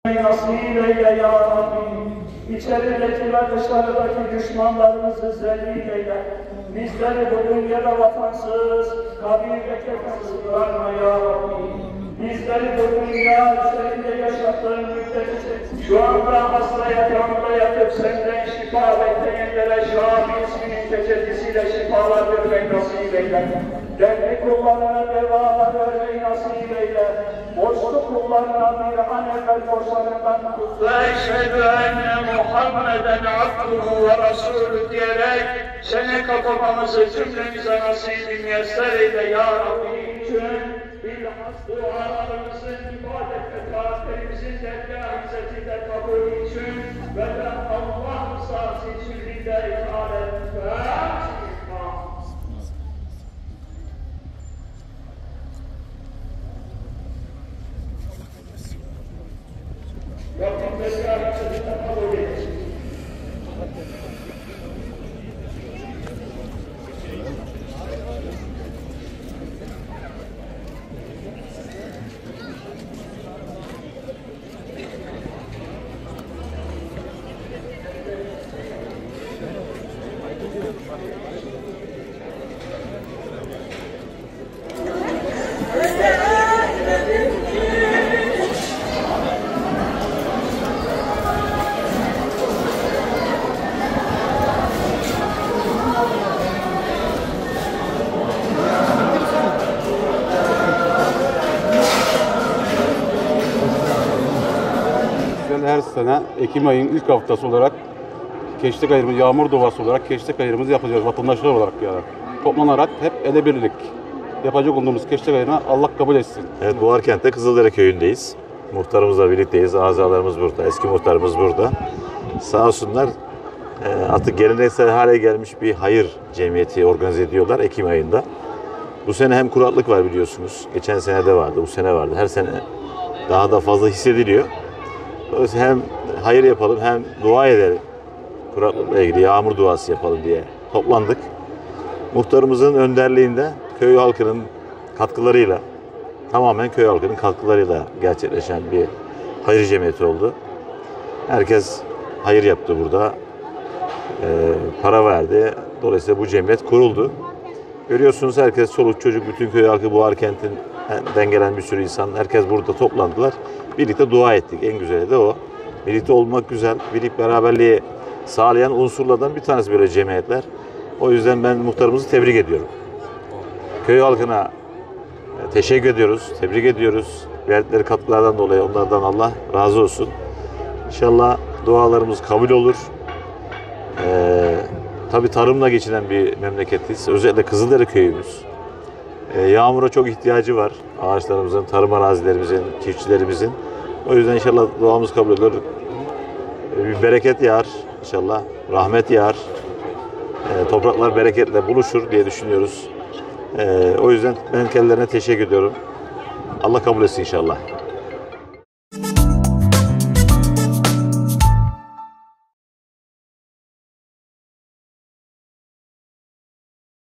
Nasip eyle ya Rabbi. İçerideki ve dışarıdaki düşmanlarımızı zelil eyle. Bizleri bu dünyada vatansız, kabirde kefensiz bırakma ya Rabbi. Bizleri bu dünya üzerinde yaşattığın müddetçe şu anda hasta yatağında yatıp senden şifa bekleyenlere Şafi isminin tecellisiyle şifalar vermeyi nasip eyle. Derdi kullarına devalar vermeyi nasip eyle. Borçlu kullarına bir an evvel borçlarından tut. Ve eşhedü enne Muhammeden abduhu ve resulü diyerek seni kapamamızı cümlemize nasip-i müyesser eyle ya Rabbi için. Bilhas dualarımızın, ibadet ve taatlerimizin dergâh izzetinde kabul için ve de Allah rızası için lillahi teâlâ Fâtiha. Rabbim dergâh izzetinde kabul etsin. Her sene Ekim ayının ilk haftası olarak Keştek Ayırımı, yağmur duası olarak Keştek Ayırımızı yapacağız vatandaşlar olarak yani. Toplanarak hep ele birlik yapacak olduğumuz Keştek Ayırımı Allah kabul etsin. Evet, Buharkent'te Kızıldere köyündeyiz. Muhtarımızla birlikteyiz. Azalarımız burada, eski muhtarımız burada. Sağ olsunlar artık geleneksel hale gelmiş bir hayır cemiyeti organize ediyorlar Ekim ayında. Bu sene hem kuraklık var biliyorsunuz. Geçen sene de vardı, bu sene vardı. Her sene daha da fazla hissediliyor. Hem hayır yapalım hem dua edelim. Kuraklıkla ilgili yağmur duası yapalım diye toplandık. Muhtarımızın önderliğinde köy halkının katkılarıyla, tamamen köy halkının katkılarıyla gerçekleşen bir hayır cemiyeti oldu. Herkes hayır yaptı burada. Para verdi. Dolayısıyla bu cemiyet kuruldu. Görüyorsunuz herkes, çoluk çocuk, bütün köy halkı, Buharkent'ten gelen bir sürü insan, herkes burada toplandılar. Birlikte dua ettik. En güzeli de o. Birlikte olmak güzel. Birlik beraberliği sağlayan unsurlardan bir tanesi böyle cemiyetler. O yüzden ben muhtarımızı tebrik ediyorum. Köy halkına teşekkür ediyoruz, tebrik ediyoruz. Verdikleri katkılardan dolayı onlardan Allah razı olsun. İnşallah dualarımız kabul olur. Tabii tarımla geçinen bir memleketiz. Özellikle Kızıldere köyümüz. Yağmura çok ihtiyacı var. Ağaçlarımızın, tarım arazilerimizin, çiftçilerimizin. O yüzden inşallah duamız kabul olur. Bir bereket yağar inşallah. Rahmet yağar. Topraklar bereketle buluşur diye düşünüyoruz. O yüzden ben kendilerine teşekkür ediyorum. Allah kabul etsin inşallah.